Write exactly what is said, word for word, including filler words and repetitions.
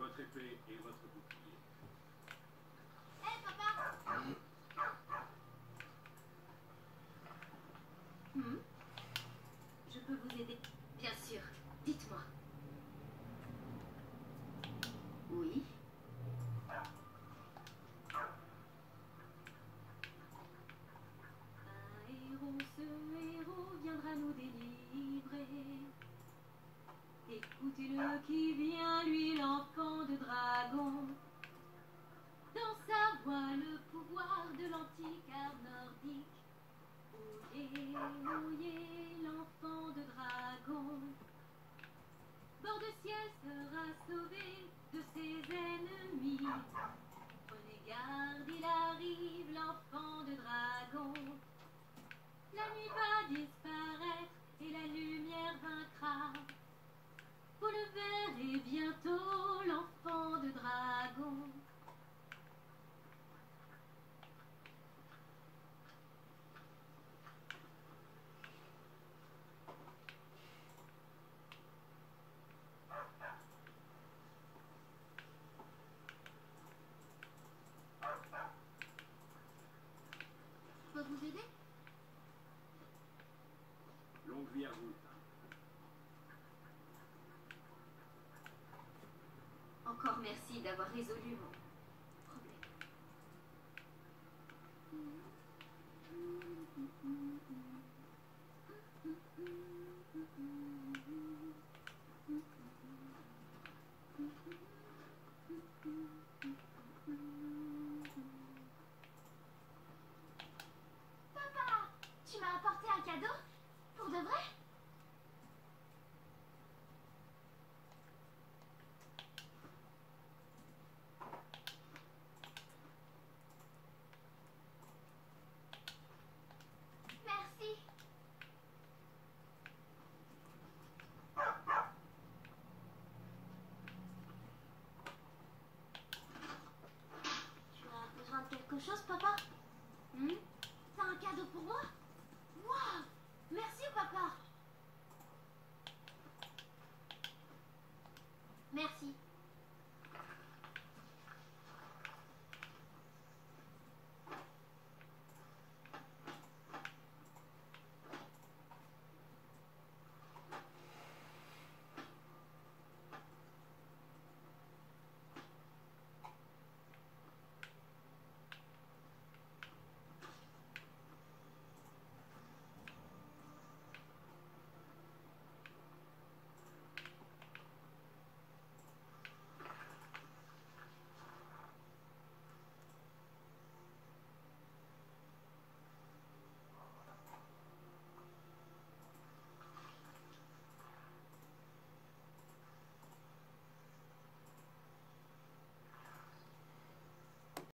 votre épée et votre bouclier. Hé, hey, papa! Hmm? Je peux vous aider? Bien sûr. Dites-moi. Oui? Un héros, ce héros viendra nous délivrer. Écoutez-le qui vient, lui l'enfant de dragon. Dans sa voix le pouvoir de l'antique art nordique. Oyez, oyez l'enfant de dragon. Bord de ciel sera sauvé de ses ennemis. Prenez garde, il arrive l'enfant de dragon. La nuit va disparaître et la lumière vaincra. Vous le verrez bientôt, l'enfant de dragon. Je peux vous aider? Longue vie à vous. Encore merci d'avoir résolu mon problème.